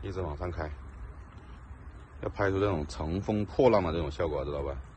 一直往上开，要拍出这种乘风破浪的这种效果，知道吧？